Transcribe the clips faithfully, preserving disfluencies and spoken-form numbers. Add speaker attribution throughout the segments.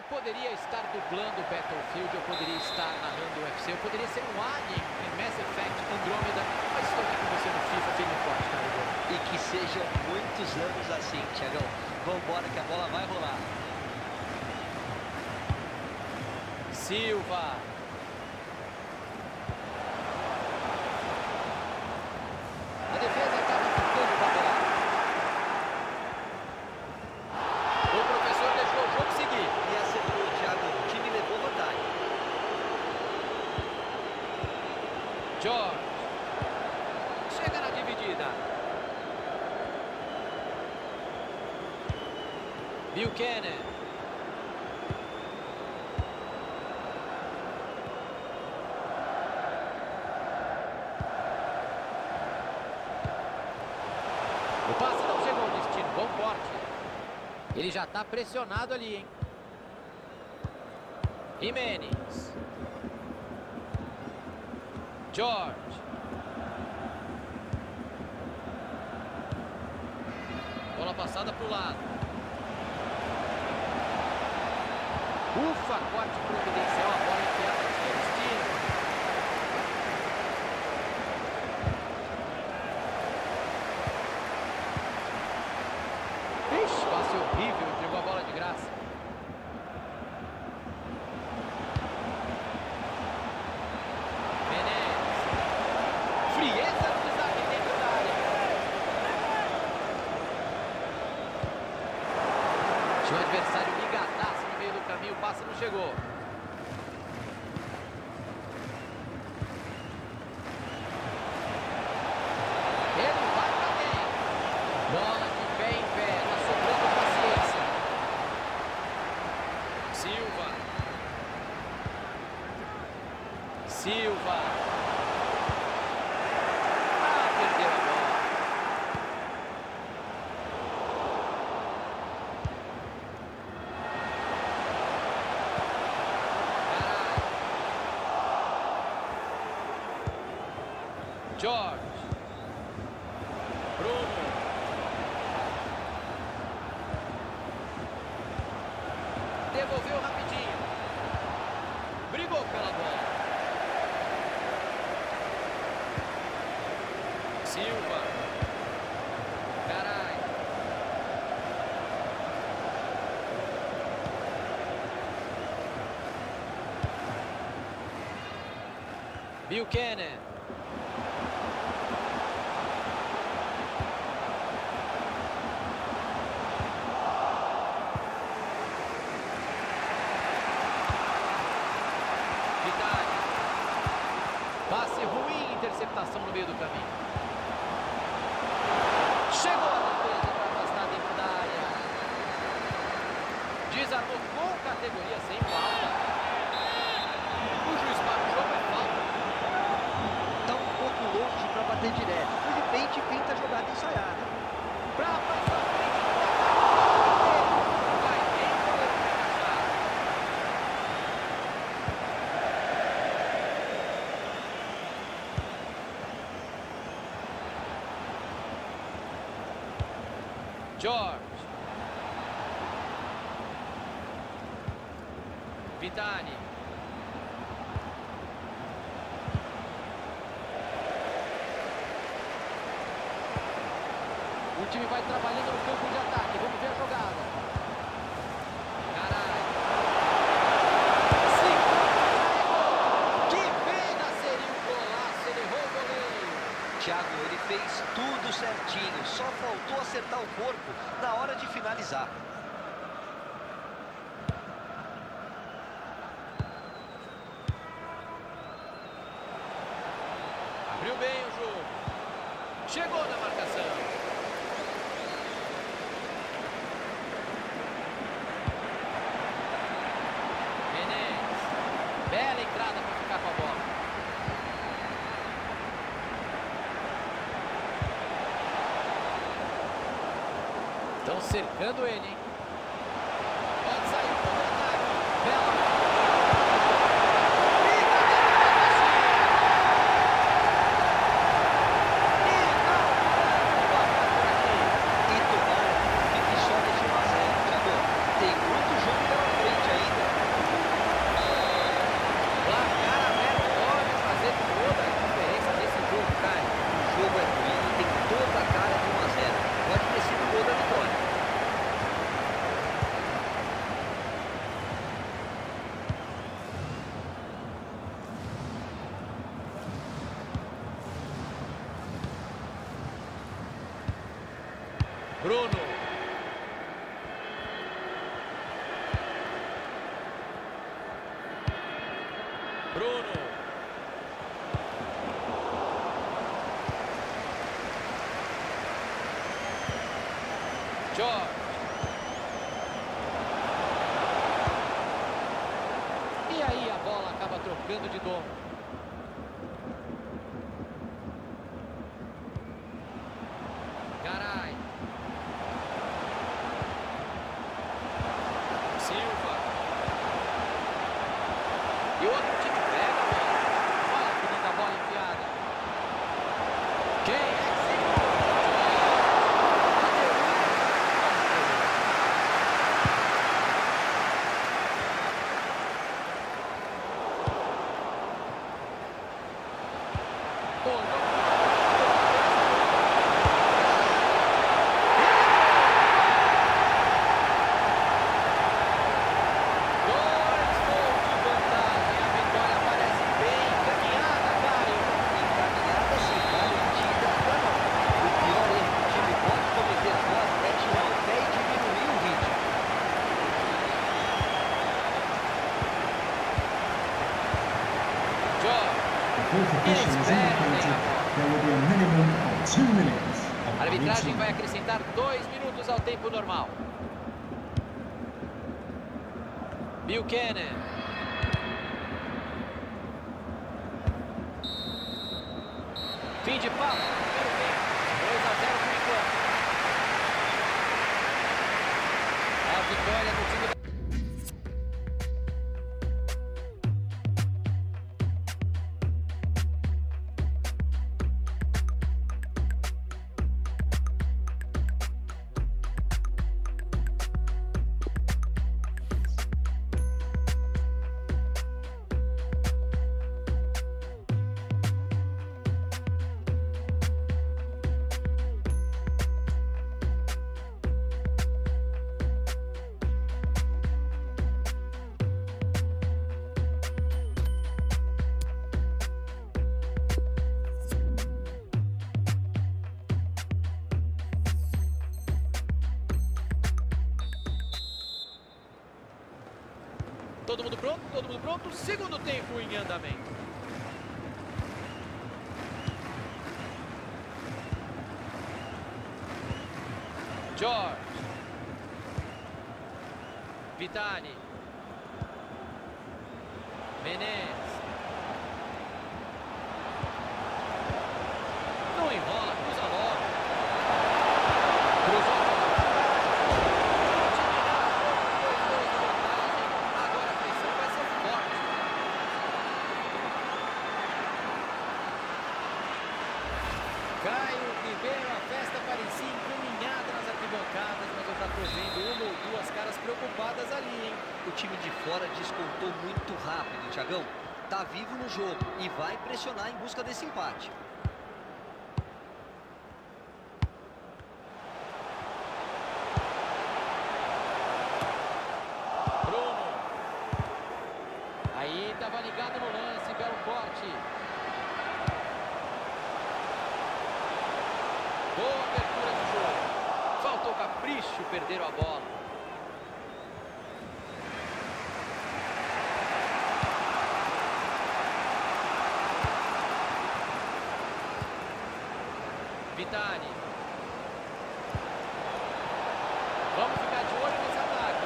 Speaker 1: poderia estar dublando o Battlefield, eu poderia estar narrando o U F C, eu poderia ser um alien em Mass Effect Andromeda, mas estou aqui com você no FIFA, firme e forte, cara.
Speaker 2: E que sejam muitos anos assim, Thiagão. Vambora que a bola vai rolar.
Speaker 1: Silva. A defesa acaba ficando tabelada. O professor deixou o jogo seguir.
Speaker 2: E acertou, Thiago. O time levou vantagem.
Speaker 1: George. Chega na dividida. Buchanan. O passe não chegou ao destino. Bom corte. Ele já está pressionado ali, hein? Jimenez. George. Bola passada para o lado. Ufa, corte providencial. A bola enfiada no seu destino. Ixi, passe horrível. Entregou a bola de graça. Menezes. Frieza no desarme dentro da área. Tinha um adversário ligadaço no meio do caminho. O passe não chegou. Ele vai pra dentro. Bola de pé em pé. Tá sobrando paciência. Silva. Silva. Ah, perdeu a bola. Caralho. George. Bruno. Devolveu rapidinho. Brigou pela bola. Silva. Caralho. Buchanan. Vidal. Passe ruim, interceptação no meio do caminho. Chegou a defesa para afastar dentro da área. Desarmou com categoria, sem falta. O juiz para o jogo é falta.
Speaker 2: Tá um pouco longe para bater direto. De repente, pinta a jogada ensaiada.
Speaker 1: Pra passar a frente. Vai bem o goleiro pra encaixar. George. Vitali. O time vai trabalhando no campo de ataque. Vamos ver a jogada. Caralho. Segura. Que pena, seria um golaço. Ele errou o goleiro.
Speaker 2: Thiago, ele fez tudo certinho. Só faltou acertar o corpo na hora de finalizar.
Speaker 1: Abriu bem o jogo. Chegou na marcação. Menezes. Bela entrada para ficar com a bola. Estão cercando ele, hein? Pode sair para o ataque. Bela.
Speaker 2: E tomara que só deixou a zero, Thiago. Tem muito jogo pela frente ainda.
Speaker 1: Bruno. Bruno. Jorge. E aí a bola acaba trocando de dono. Garay. Silva. E o outro time pega a bola. Olha que linda bola enfiada. Quem é que segura? A arbitragem vai acrescentar dois minutos ao tempo normal. Buchanan. Fim de papo. dois a zero por enquanto. A vitória do time do... Todo mundo pronto? Todo mundo pronto? Segundo tempo em andamento. Jorge. Vitali. Menez. Não enrola, cruza logo. Cruzou. Caio Ribeiro, a festa parecia encaminhada nas arquibancadas, mas eu já tô vendo uma ou duas caras preocupadas ali, hein?
Speaker 2: O time de fora descontou muito rápido, Thiagão. Tá vivo no jogo e vai pressionar em busca desse empate.
Speaker 1: Bruno. Aí tava ligado no lance, belo corte. Boa abertura de jogo. Faltou capricho, perderam a bola. Vitali. Vamos ficar de olho nesse ataque.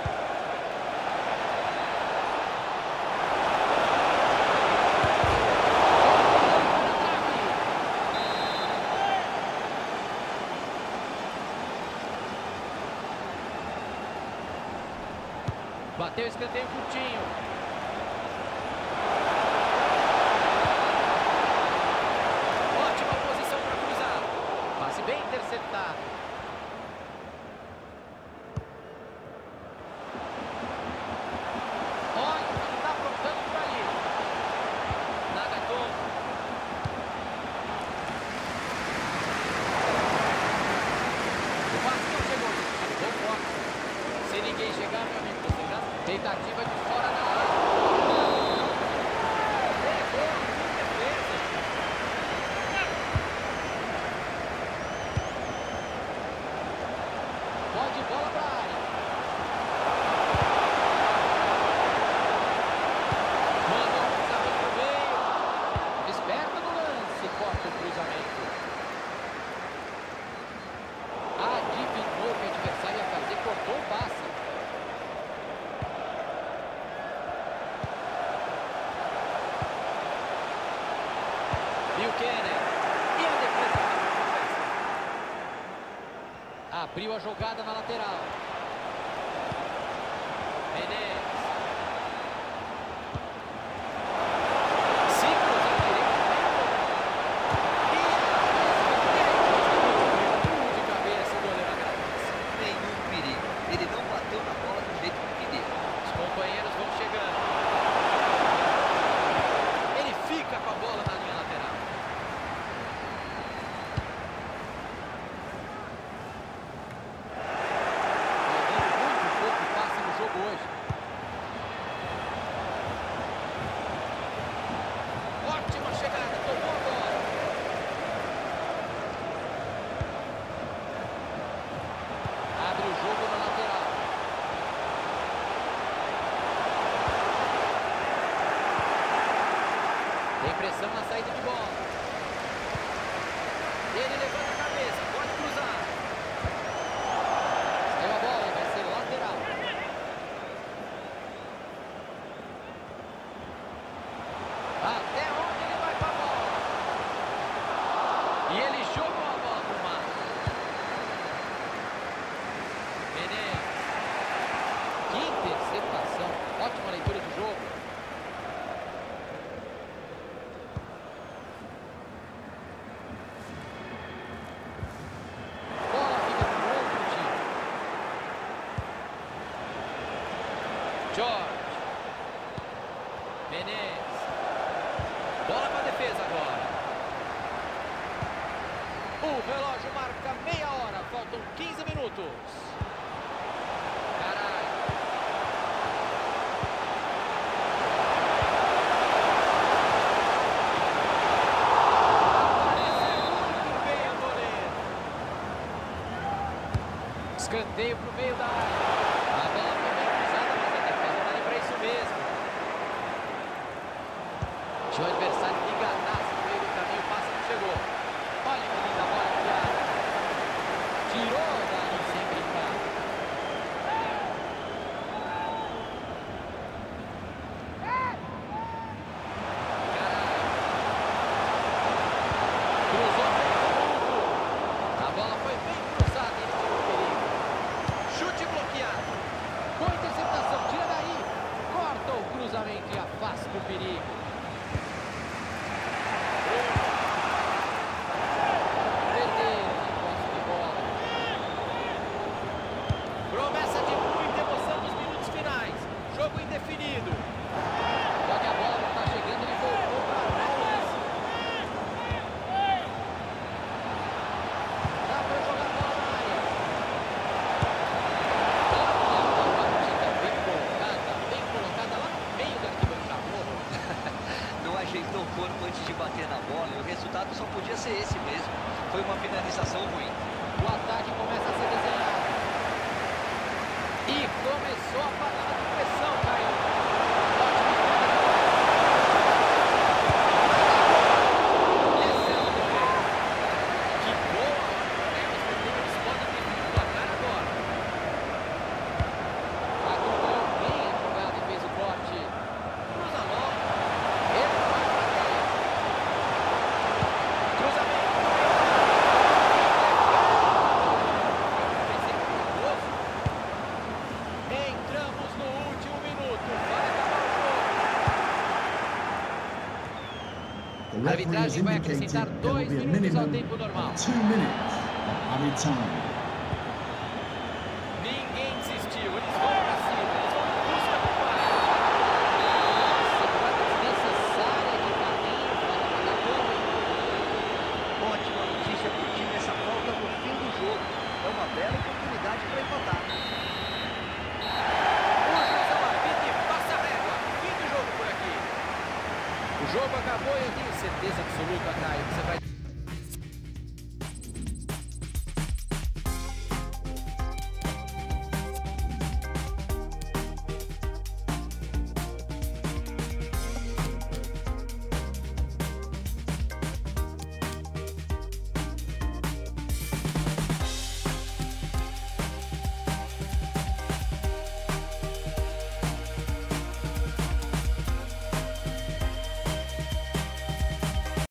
Speaker 1: Bateu o escanteio curtinho. Ótima posição para cruzar. Passe bem interceptado. Olha o que está aprontando por ali. Nagatomo. O passe não chegou. Bom forte. Se ninguém chegar, meu amigo, você já... Tentativa de fora da área. Pegou, que defesa. Abriu a jogada na lateral. Menezes. Se cruzar direito. E de cabeça o goleiro agradece.
Speaker 2: Nenhum perigo. Ele não bateu na bola do jeito que queria.
Speaker 1: Os companheiros vão chegando. Ele fica com a bola na linha lateral. Hoje. Ótima chegada, tomou a bola. Abre o jogo na lateral. Tem pressão na saída de bola. Ele levanta a cabeça, pode cruzar. Saiu a bola, vai ser lateral. Até onde ele vai com a bola? E ele jogou a bola pro mar. Menezes. Que interceptação. Ótima leitura do jogo. Bola fica pro outro time. Jorge. Menezes. Bola para a defesa agora. O relógio marca meia hora. Faltam quinze minutos. Caralho. Apareceu muito bem o goleiro. Escanteio para o meio da área. A bola foi bem cruzada, mas a defesa está ali para isso mesmo. Tinha o adversário que enganasse no meio do caminho, o passe não chegou. Olha que linda bola enfiada. Tirou daí sem brincar. Caralho. Cruzou bem junto. A bola foi bem cruzada e ele tirou o perigo. Chute bloqueado. Boa interceptação, tira daí. Corta o cruzamento e afasta o perigo. Promessa de muita emoção nos minutos finais. Jogo indefinido. Só que a bola não está chegando, ele voltou para trás. Dá para jogar a bola na área. Olha uma batida bem colocada, bem colocada lá no meio da arquibancada.
Speaker 2: Não ajeitou o corpo antes de bater na bola e o resultado só podia ser esse mesmo. Foi uma finalização ruim.
Speaker 1: O ataque começa a ser desenhado. E começou a panela de pressão, Caio. Ótimo. Esse é o goleiro. Que boa. É, os eles podem definir o placar agora. Acompanhou bem a jogada e fez o corte. Cruza logo. Ele vai para dentro. Cruzamento. Entramos no último minuto. Vai acabar o jogo. A arbitragem vai acrescentar dois minutos ao tempo normal. Ninguém desistiu. Eles vão para cima. Eles vão em busca do empate. Segurada desnecessária de Carlinhos.
Speaker 2: Ótima notícia para o time essa falta no fim do jogo. É uma bela oportunidade para empatar.
Speaker 1: O jogo acabou e eu tenho certeza absoluta, Caio, que você vai